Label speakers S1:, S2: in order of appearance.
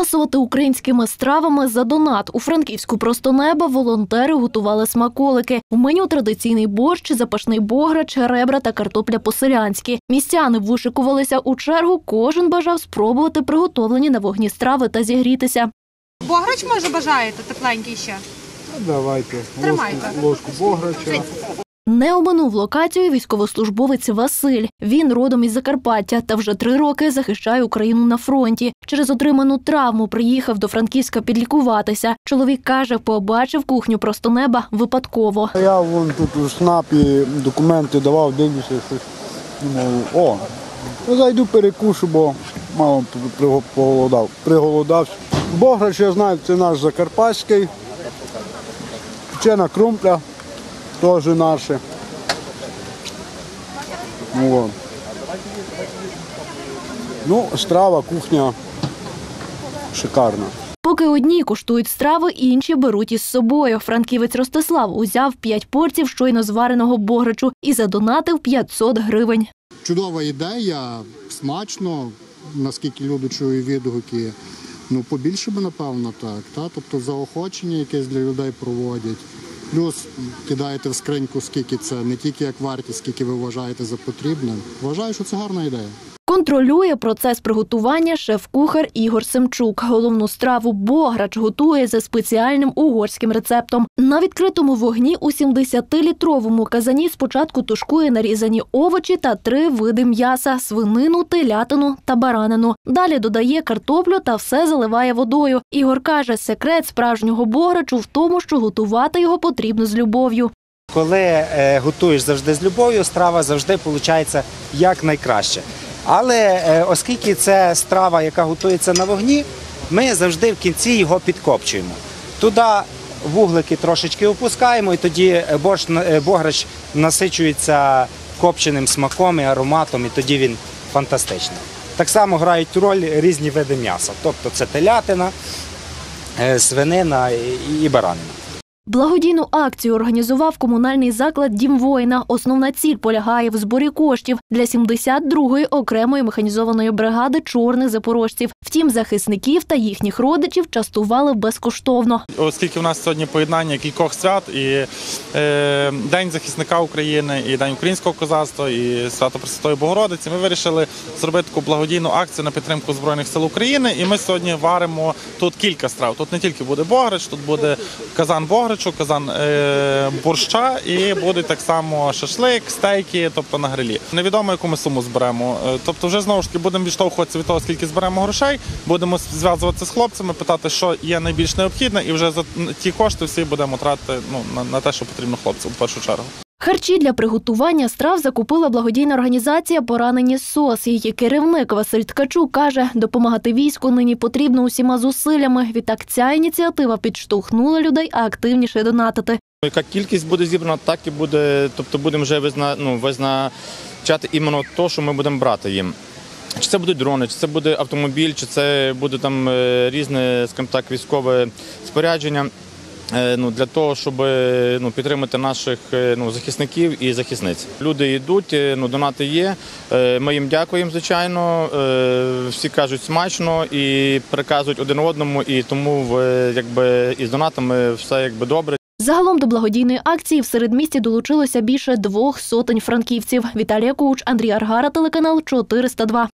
S1: Поласувати українськими стравами за донат. У Франківську просто неба волонтери готували смаколики. В меню традиційний борщ, запашний бограч, ребра та картопля по-селянськи. Містяни вишикувалися у чергу, кожен бажав спробувати приготовлені на вогні страви та зігрітися.
S2: Бограч, може, бажаєте тепленький ще?
S3: Давайте,
S2: Тримайте.
S3: ложку бограча.
S1: Не оминув локацію військовослужбовець Василь. Він родом із Закарпаття та вже 3 роки захищає Україну на фронті. Через отриману травму приїхав до Франківська підлікуватися. Чоловік каже, побачив кухню просто неба випадково.
S3: Я вон тут у СНАПі документи давав, дивлюся, щось. Думаю, зайду перекушу, бо мало приголодався. Бограч, я знаю, це наш закарпатський. Печена крумпля. Теж наше. Страва, кухня шикарна.
S1: Поки одні куштують страви, інші беруть із собою. Франківець Ростислав узяв 5 порцій щойно звареного бограчу і задонатив 500 гривень.
S4: Чудова ідея, смачно, наскільки люди чують відгуки. Побільше би, напевно, так. Тобто заохочення якесь для людей проводять. Плюс кидаєте в скриньку, скільки це, не тільки як вартість, скільки ви вважаєте за потрібне. Вважаю, що це гарна ідея.
S1: Контролює процес приготування шеф-кухар Ігор Семчук. Головну страву бограч готує за спеціальним угорським рецептом. На відкритому вогні у 70-літровому казані спочатку тушкує нарізані овочі та 3 види м'яса – свинину, телятину та баранину. Далі додає картоплю та все заливає водою. Ігор каже, секрет справжнього бограчу в тому, що готувати його потрібно з любов'ю.
S5: Коли готуєш завжди з любов'ю, страва завжди виходить якнайкраще. Але оскільки це страва, яка готується на вогні, ми завжди в кінці його підкопчуємо. Туди вуглики трошечки опускаємо, і тоді бограч насичується копченим смаком і ароматом, і тоді він фантастичний. Так само грають роль різні види м'яса, тобто це телятина, свинина і баранина.
S1: Благодійну акцію організував комунальний заклад «Дім воїна». Основна ціль полягає в зборі коштів для 72-ї окремої механізованої бригади чорних запорожців. Втім, захисників та їхніх родичів частували безкоштовно.
S6: Оскільки в нас сьогодні поєднання кількох свят, і День захисника України, і День українського козацтва, і Свято Пресвятої Богородиці, ми вирішили зробити таку благодійну акцію на підтримку Збройних сил України. І ми сьогодні варимо тут кілька страв. Тут не тільки буде бограч, тут буде казан бограчу, казан борща і буде так само шашлик, стейки, тобто на грилі. Невідомо, яку ми суму зберемо. Тобто вже знову ж таки будемо відштовхуватися від того, скільки зберемо грошей, будемо зв'язуватися з хлопцями, питати, що є найбільш необхідне, і вже за ті кошти всі будемо тратити на те, що потрібно хлопцям в першу чергу.
S1: Харчі для приготування страв закупила благодійна організація «Поранені СОС». Її керівник Василь Ткачук каже, допомагати війську нині потрібно усіма зусиллями. Відтак ця ініціатива підштовхнула людей активніше донатити.
S7: Яка кількість буде зібрана, так і буде, тобто будемо вже визначати іменно те, що ми будемо брати їм. Чи це будуть дрони, чи це буде автомобіль, чи це буде там різне, скажімо так, військове спорядження. Для того, щоб підтримати наших захисників і захисниць. Люди йдуть, донати є, ми їм дякуємо, звичайно, всі кажуть смачно і переказують один одному, і тому із донатами все добре.
S1: Загалом до благодійної акції в середмісті долучилося більше 200 франківців. Віталія Куч, Андрій Аргара, телеканал 402.